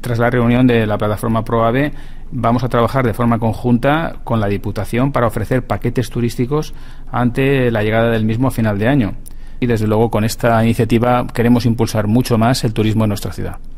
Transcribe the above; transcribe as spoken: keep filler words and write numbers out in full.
tras la reunión de la plataforma ProAve, vamos a trabajar de forma conjunta con la Diputación para ofrecer paquetes turísticos ante la llegada del mismo a final de año. Y desde luego con esta iniciativa queremos impulsar mucho más el turismo en nuestra ciudad.